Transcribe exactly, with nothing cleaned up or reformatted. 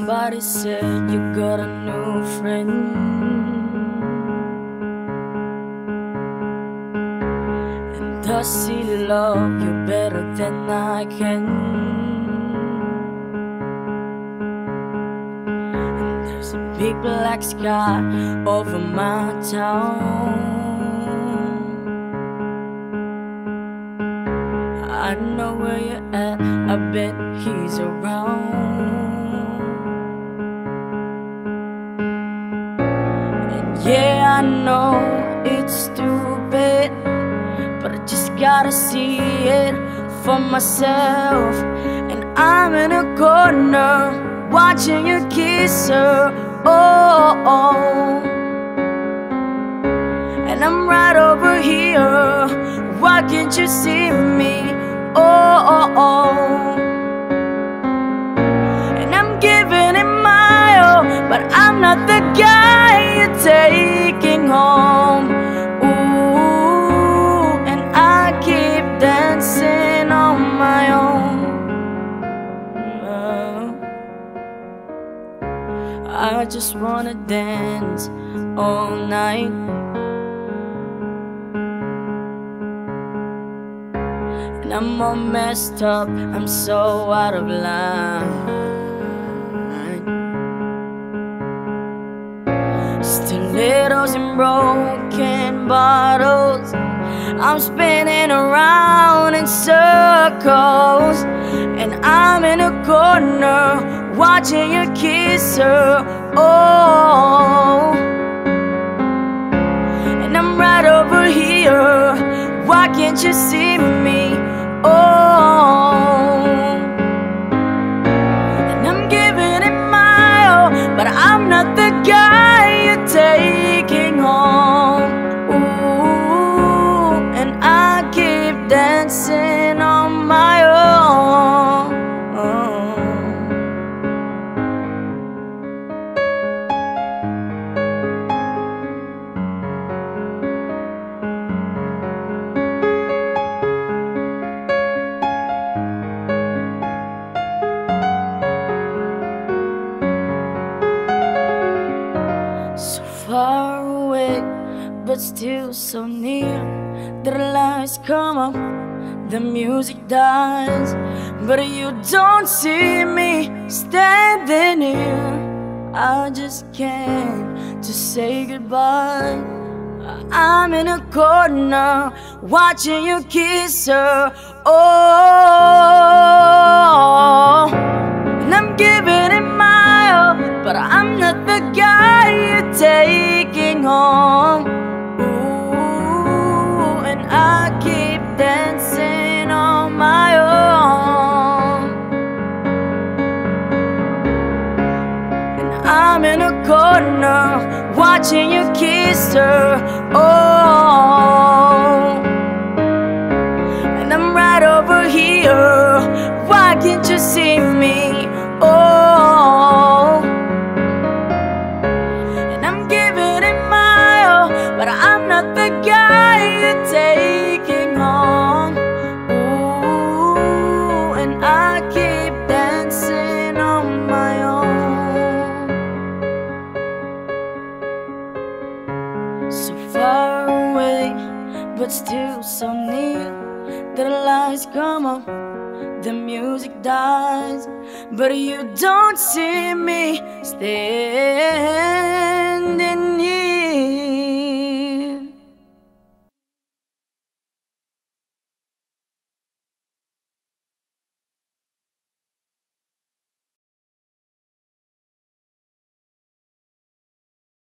Somebody said you got a new friend, and does he love you better than I can? And there's a big black sky over my town. I know where you're at, I bet he's around. Yeah, I know it's stupid, but I just gotta see it for myself. And I'm in a corner watching you kiss her. Oh, oh. And I'm right over here, why can't you see me? Oh, oh, oh. And I'm giving it my all, but I'm not the guy you're taking home. Ooh, and I keep dancing on my own. uh, I just wanna dance all night. And I'm all messed up, I'm so out of line. Stilettos and broken bottles, I'm spinning around in circles. And I'm in a corner watching you kiss her. Oh, and I'm right over here, why can't you see me? Oh, and I'm giving it my all, but I'm not the guy you're taking home. Ooh, and I keep dancing on my own. Far away, but still so near. The lights come up, the music dies, but you don't see me standing here. I just came to say goodbye. I'm in a corner watching you kiss her. Oh, and I'm giving it my all, but I'm not the guy you're taking home. Ooh, and I keep dancing on my own. And I'm in a corner watching you kiss her. Oh, and I'm right over here, why can't you see me? Oh, and I'm giving it my all, but I'm not the guy you're taking home. Ooh, and I keep dancing on my own. So far away, but still so near. The lights come up, the music dies, but you don't see me standing